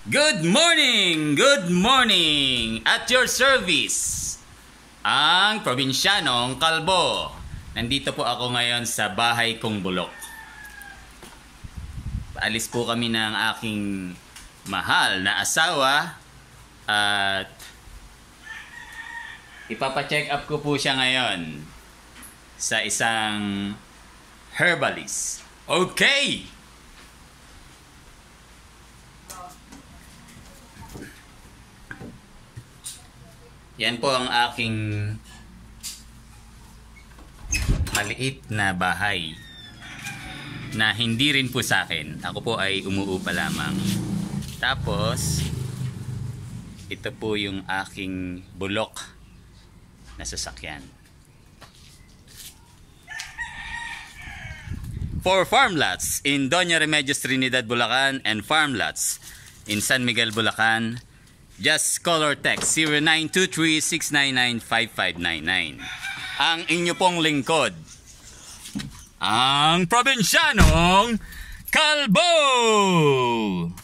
Good morning! Good morning! At your service, ang probinsyanong kalbo. Nandito po ako ngayon sa bahay kong bulok. Paalis po kami ng aking mahal na asawa at ipapa-check up ko po siya ngayon sa isang herbalist. Okay! Yan po ang aking maliit na bahay na hindi rin po sa akin. Ako po ay umuupa lamang. Tapos, ito po yung aking bulok na sasakyan. For farm lots in Doña Remedios Trinidad, Bulacan and farm lots in San Miguel, Bulacan, just call or text 0923-699-5599. Ang inyo pong lingkod, ang probinsyanong kalbo!